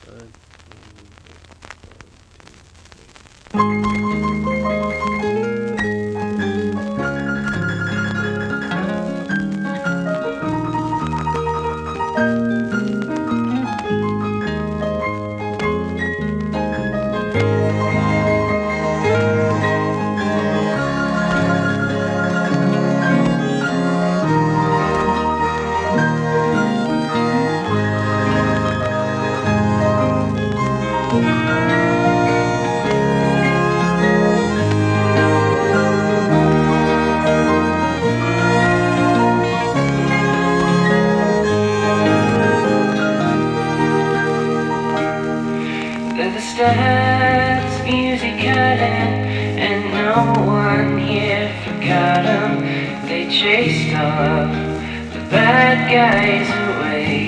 The stats, music cutting, and no one here forgot 'em. They chased all of the bad guys away.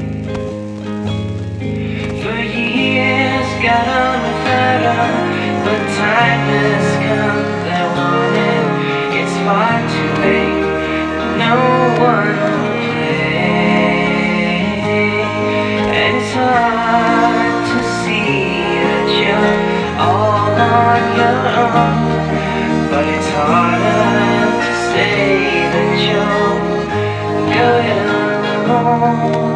For years, got on without 'em, but time has come, they're wanted. It's far too late, no one will play. And it's hard to see all on your own, but it's harder to say that you'll go it alone.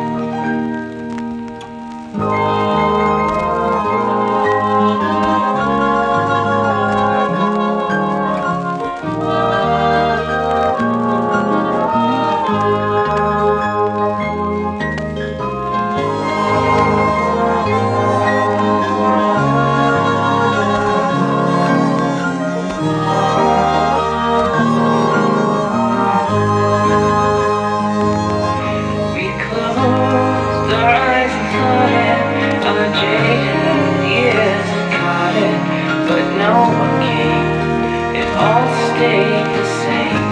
All stayed the same,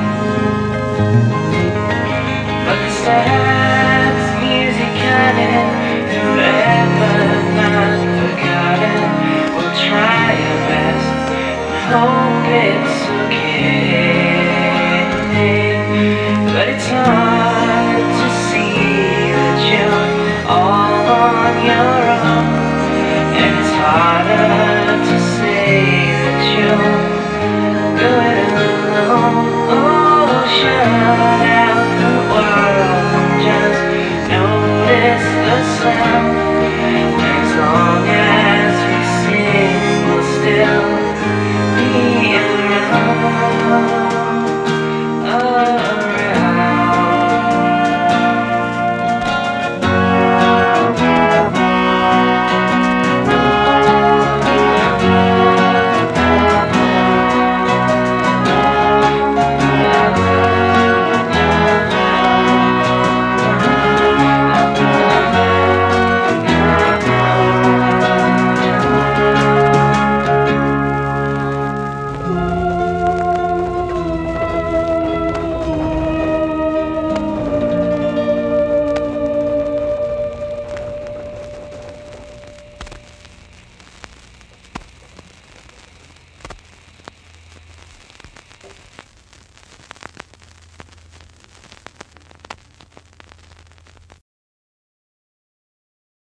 but the stats, music cutting, forever not forgotten. We'll try our best and hope it's okay, but it's hard to see that you're all on your own, and it's harder to say that you're go it alone. Oh, shut out.